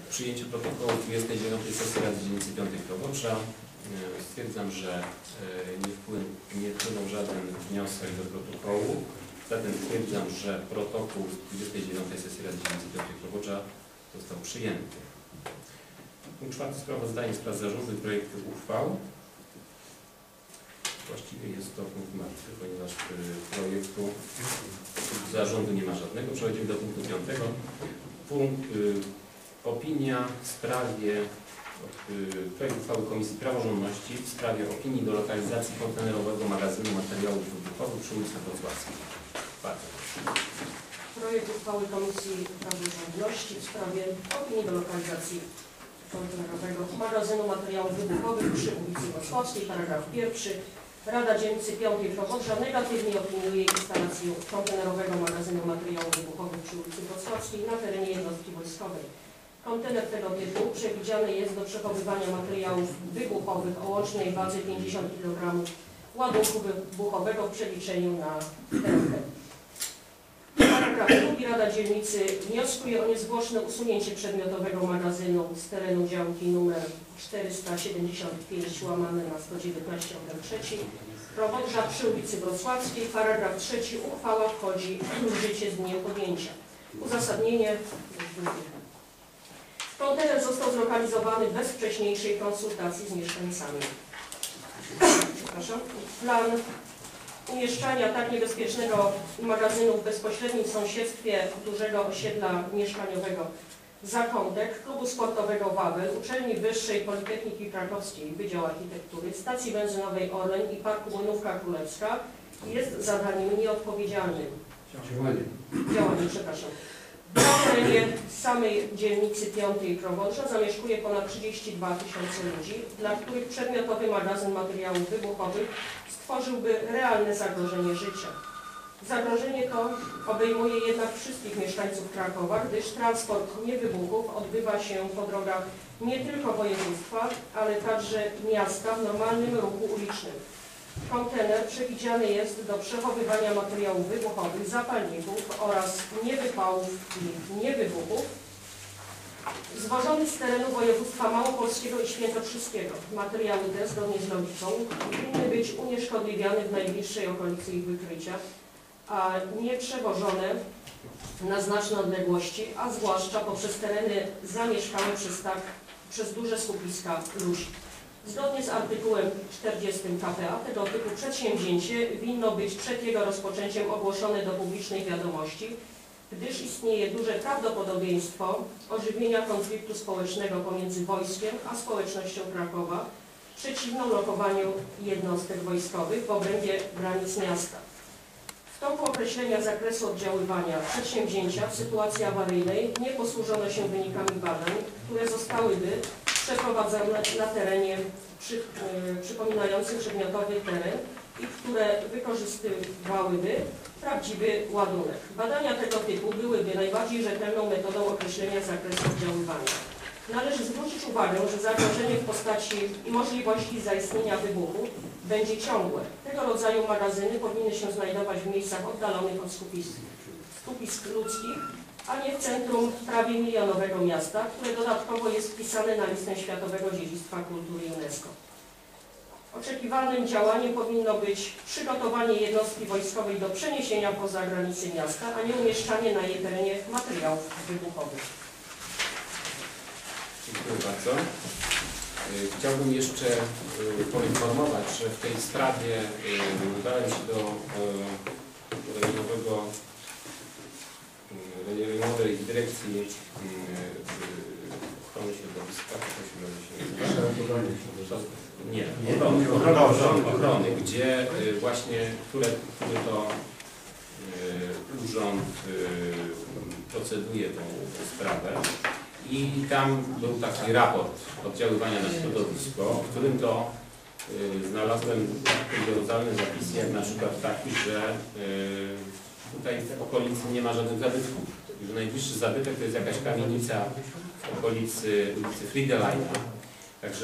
przyjęciu protokołu 29. sesji Rady Dzielnicy 5 Krowodrza. Stwierdzam, że nie wpłynął żaden wniosek do protokołu. Zatem stwierdzam, że protokół z 29. sesji Rady Dzielnicy 5 Krowodrza został przyjęty. Punkt 4. Sprawozdanie z prac zarządu i projektu uchwał. Właściwie jest to punkt martwy, ponieważ projektu zarządu nie ma żadnego. Przechodzimy do punktu 5. Opinia w sprawie projekt uchwały Komisji Praworządności w sprawie opinii do lokalizacji kontenerowego magazynu materiałów wybuchowych przy ulicy Wrocławskiej. Bardzo proszę. Projekt uchwały Komisji Praworządności w sprawie opinii do lokalizacji kontenerowego magazynu materiałów wybuchowych przy ulicy Wrocławskiej. Paragraf 1. Rada Dzielnicy 5 Krowodrza negatywnie opiniuje instalację kontenerowego magazynu materiałów wybuchowych przy ulicy Wrocławskiej na terenie jednostki wojskowej. Kontener tego typu przewidziany jest do przechowywania materiałów wybuchowych o łącznej wadze 50 kg ładunku wybuchowego w przeliczeniu na TRP. Paragraf 2. Rada Dzielnicy wnioskuje o niezwłoczne usunięcie przedmiotowego magazynu z terenu działki nr 475/119/3 Krowodrza przy ulicy Wrocławskiej. Paragraf 3. Uchwała wchodzi w życie z dniem podjęcia. Uzasadnienie. Kontener został zlokalizowany bez wcześniejszej konsultacji z mieszkańcami. Plan umieszczania tak niebezpiecznego magazynu w bezpośrednim sąsiedztwie dużego osiedla mieszkaniowego Zakątek, klubu sportowego Wawel, Uczelni Wyższej Politechniki Krakowskiej, Wydział Architektury, stacji benzynowej Orlen i Parku Młynówka Królewska jest zadaniem nieodpowiedzialnym. Na terenie samej dzielnicy 5 Krowodrza zamieszkuje ponad 32 000 ludzi, dla których przedmiotowy magazyn materiałów wybuchowych stworzyłby realne zagrożenie życia. Zagrożenie to obejmuje jednak wszystkich mieszkańców Krakowa, gdyż transport niewybuchów odbywa się po drogach nie tylko województwa, ale także miasta w normalnym ruchu ulicznym. Kontener przewidziany jest do przechowywania materiałów wybuchowych, zapalników oraz niewypałów i niewybuchów zwożonych z terenu województwa małopolskiego i świętokrzyskiego. Materiały te, zgodnie z logiką, powinny być unieszkodliwiane w najbliższej okolicy ich wykrycia, a nie przewożone na znaczne odległości, a zwłaszcza poprzez tereny zamieszkałe przez duże skupiska ludzi. Zgodnie z artykułem 40 k.p.a. tego typu przedsięwzięcie winno być przed jego rozpoczęciem ogłoszone do publicznej wiadomości, gdyż istnieje duże prawdopodobieństwo ożywienia konfliktu społecznego pomiędzy wojskiem a społecznością Krakowa przeciwną lokowaniu jednostek wojskowych w obrębie granic miasta. W toku określenia zakresu oddziaływania przedsięwzięcia w sytuacji awaryjnej nie posłużono się wynikami badań, które zostałyby przeprowadzone na terenie przypominającym przedmiotowy teren i które wykorzystywałyby prawdziwy ładunek. Badania tego typu byłyby najbardziej rzetelną metodą określenia zakresu oddziaływania. Należy zwrócić uwagę, że zagrożenie w postaci możliwości zaistnienia wybuchu będzie ciągłe. Tego rodzaju magazyny powinny się znajdować w miejscach oddalonych od skupisk ludzkich, a nie w centrum prawie milionowego miasta, które dodatkowo jest wpisane na listę Światowego Dziedzictwa Kultury UNESCO. Oczekiwanym działaniem powinno być przygotowanie jednostki wojskowej do przeniesienia poza granice miasta, a nie umieszczanie na jej terenie materiałów wybuchowych. Dziękuję bardzo. Chciałbym jeszcze poinformować, że w tej sprawie udałem się do rejonowej dyrekcji ochrony środowiska, ochrony, gdzie właśnie, który to urząd proceduje tę sprawę. I tam był taki raport oddziaływania na środowisko, w którym to znalazłem kuriozalne zapisy, jak na przykład taki, że tutaj w okolicy nie ma żadnych zabytków. Że najbliższy zabytek to jest jakaś kamienica w okolicy ulicy Friedeleina. Także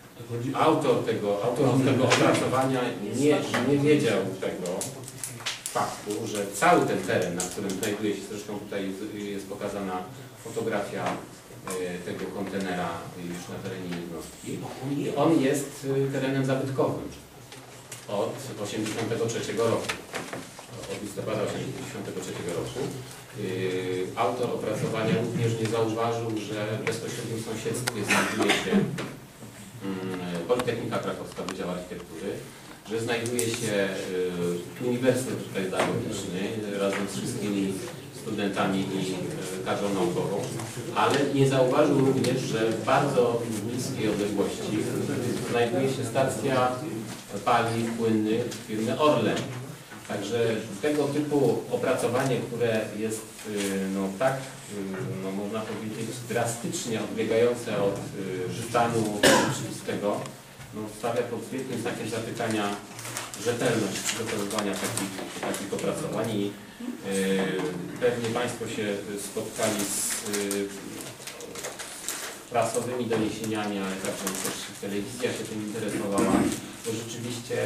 autor tego opracowania nie wiedział tego, faktu, że cały ten teren, na którym znajduje się, zresztą tutaj jest pokazana fotografia tego kontenera już na terenie jednostki, on jest terenem zabytkowym od 1983 roku, od listopada 1983 roku. Autor opracowania również nie zauważył, że w bezpośrednim sąsiedztwie znajduje się Politechnika Krakowska, Wydział Architektury, że znajduje się Uniwersytet Pedagogiczny razem z wszystkimi studentami i kadrą naukową, ale nie zauważył również, że w bardzo bliskiej odległości znajduje się stacja paliw płynnych firmy Orlen. Także tego typu opracowanie, które jest tak, można powiedzieć, drastycznie odbiegające od stanu rzeczywistego, stawia pod wielkim znakiem zapytania rzetelność przygotowywania takich opracowań i pewnie Państwo się spotkali z prasowymi doniesieniami, ale także też telewizja się tym interesowała, bo rzeczywiście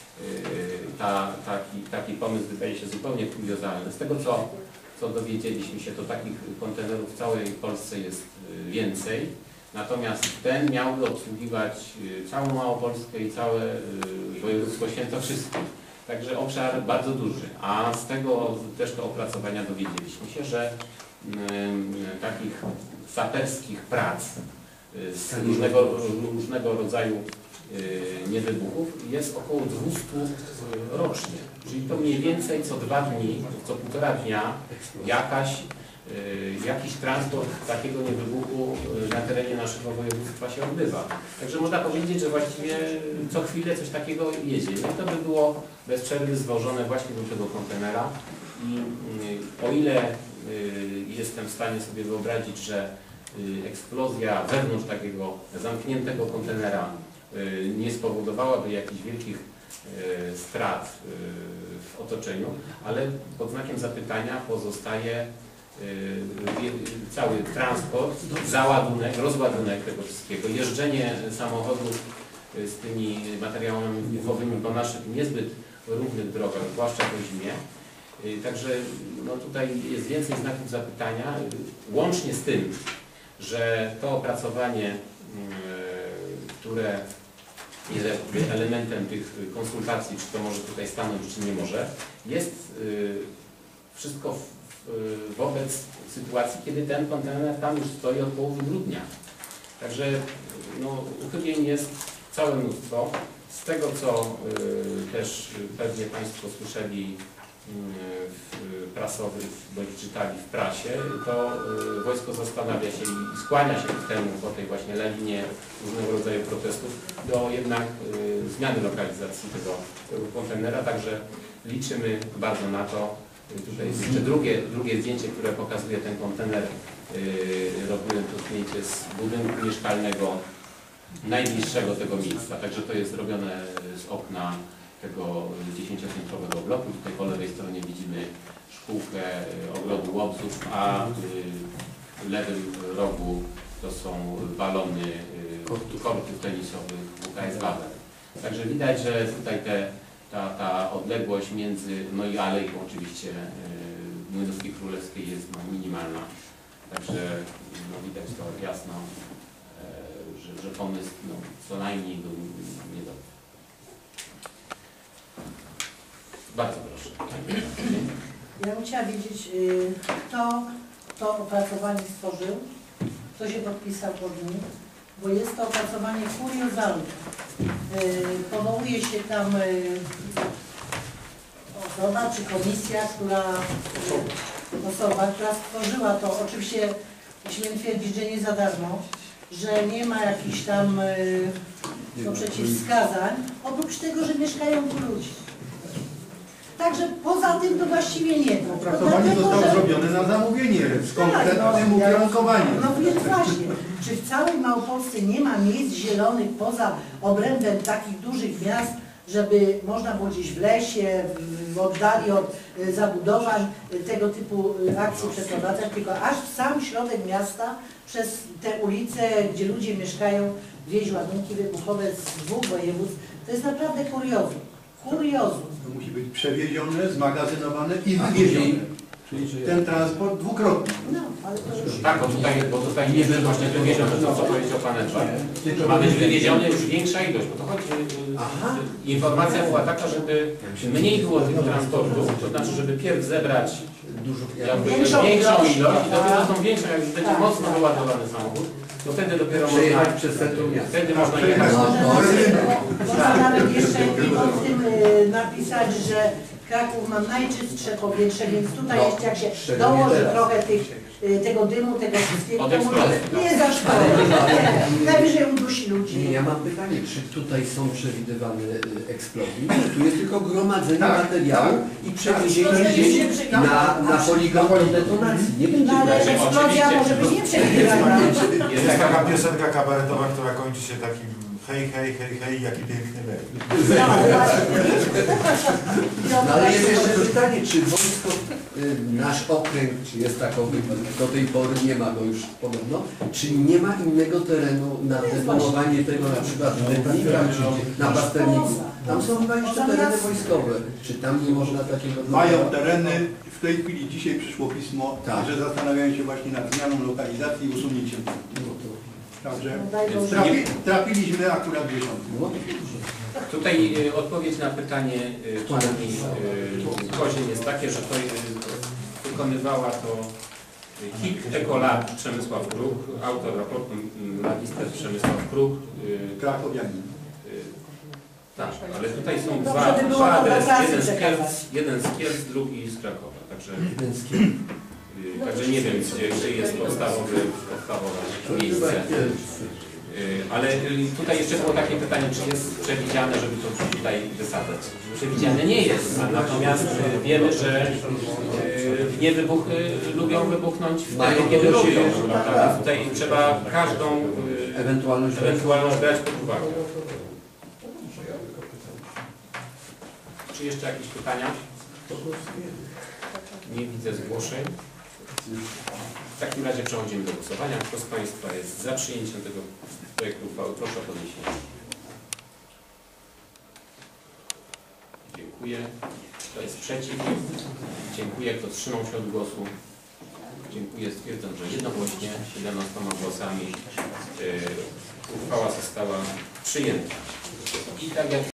taki pomysł wydaje się zupełnie kuriozalny. Z tego co dowiedzieliśmy się, to takich kontenerów w całej Polsce jest więcej, natomiast ten miałby obsługiwać całą Małopolskę i całe województwo świętokrzyskie. Także obszar bardzo duży, a z tego też to opracowania dowiedzieliśmy się, że takich saperskich prac z różnego rodzaju niewybuchów jest około 200 rocznie. Czyli to mniej więcej co 2 dni, co 1,5 dnia jakiś transport takiego niewybuchu na terenie naszego województwa się odbywa. Także można powiedzieć, że właściwie co chwilę coś takiego jedzie. No i to by było bez przerwy zwożone właśnie do tego kontenera i o ile jestem w stanie sobie wyobrazić, że eksplozja wewnątrz takiego zamkniętego kontenera nie spowodowałaby jakichś wielkich strat w otoczeniu, ale pod znakiem zapytania pozostaje cały transport, załadunek, rozładunek tego wszystkiego, jeżdżenie samochodów z tymi materiałami wybuchowymi po naszych niezbyt równych drogach, zwłaszcza po zimie. Także tutaj jest więcej znaków zapytania, łącznie z tym, że to opracowanie, które jest elementem tych konsultacji, czy to może tutaj stanąć, czy nie może, jest wszystko wobec sytuacji, kiedy ten kontener tam już stoi od połowy grudnia. Także uchybień jest całe mnóstwo. Z tego, co też pewnie Państwo słyszeli prasowych, bądź czytali w prasie, to wojsko zastanawia się i skłania się ku temu po tej właśnie lawinie różnego rodzaju protestów do jednak zmiany lokalizacji tego kontenera, także liczymy bardzo na to. Tutaj jest jeszcze drugie zdjęcie, które pokazuje ten kontener. Robiłem to zdjęcie z budynku mieszkalnego najbliższego tego miejsca, także to jest robione z okna tego 10-piętrowego bloku. Tutaj po lewej stronie widzimy szkółkę ogrodu Łobzów, a w lewym rogu to są balony kortów tenisowych WKS Wawel. Także widać, że tutaj ta odległość między, i alejką oczywiście Młynowskiej Królewskiej jest minimalna. Także widać to jasno, że pomysł co najmniej był niedobry. Bardzo proszę. Ja bym chciała wiedzieć, kto to opracowanie stworzył, kto się podpisał pod nim, bo jest to opracowanie kuriozalne. Powołuje się tam osoba czy komisja, osoba, która stworzyła to. Oczywiście śmiem twierdzić, że nie za darmo, że nie ma jakichś tam przeciwwskazań, oprócz tego, że mieszkają tu ludzie. Także poza tym to właściwie nie. Opracowanie zostało zrobione na zamówienie, z konkretnym ukierunkowaniem. No więc właśnie, czy w całej Małopolsce nie ma miejsc zielonych poza obrębem takich dużych miast, żeby można było gdzieś w lesie, w oddali od zabudowań tego typu akcje przeprowadzać, tylko aż w sam środek miasta, przez te ulice, gdzie ludzie mieszkają, wieźć ładunki wybuchowe z 2 województw. To jest naprawdę kuriozum. Kuriozum. To musi być przewiezione, zmagazynowane i wywiezione. Czyli ten transport dwukrotny. No, ale to już... Tak, bo tutaj nie będzie właśnie wywiezione, to co powiedział Pan Edward. Ma być wywiezione już większa ilość, bo to chodzi, informacja była taka, żeby mniej było tych transportów, to znaczy, żeby pierw zebrać jakby większą ilość i dopiero tą większą, jak już będzie mocno wyładowany samochód, to wtedy dopiero można, wtedy można jechać. Można nawet jeszcze o tym napisać, że Kraków ma najczystsze powietrze, więc tutaj jeszcze jak się dołoży trochę tego dymu, tego wszystkiego, to może nie zaszkodzi. Najwyżej udusi ludzi. Nie, ja mam pytanie, czy tutaj są przewidywane eksplozje? Nie, tu jest tylko gromadzenie materiału i przewiezienie gdzieś na poligon do detonacji. Nie będzie No, ale tak. eksplozja może być nieprzewidywana. Jest taka piosenka kabaretowa, która kończy się takim hej, hej, hej, hej, jaki piękny lej. No ale jest jeszcze pytanie, czy wojsko, nasz okręg, czy jest takowy, do tej pory nie ma go już podobno, czy nie ma innego terenu na deponowanie tego, na przykład w Letnikach, czy na Pasterniku? Tam są chyba jeszcze tereny wojskowe. Czy tam nie można takiego... Mają tereny. W tej chwili dzisiaj przyszło pismo, Tak. że zastanawiają się właśnie nad zmianą lokalizacji i usunięciem. Także trafiliśmy akurat w dziesiątkę. Tutaj odpowiedź na pytanie Pani Kozin jest takie, że to wykonywała to HIK Ecolab Przemysław Kruk, autor raportu magister Przemysław Kruk. Krakowianin. Tak, ale tutaj są Dobrze by było dwa to adresy, do jeden z prasy Kielc, drugi z Krakowa. Także nie wiem, gdzie jest podstawowe miejsce. Ale tutaj jeszcze było takie pytanie, czy jest przewidziane, żeby to tutaj wysadzać. Przewidziane nie jest, natomiast wiemy, że niewybuchy lubią wybuchnąć wtedy, kiedy lubią. Więc tutaj trzeba każdą ewentualność brać pod uwagę. Czy jeszcze jakieś pytania? Nie widzę zgłoszeń. W takim razie przechodzimy do głosowania. Kto z Państwa jest za przyjęciem tego projektu uchwały? Proszę o podniesienie. Dziękuję. Kto jest przeciw? Dziękuję. Kto wstrzymał się od głosu? Dziękuję. Stwierdzam, że jednogłośnie 11 głosami uchwała została przyjęta. I tak jak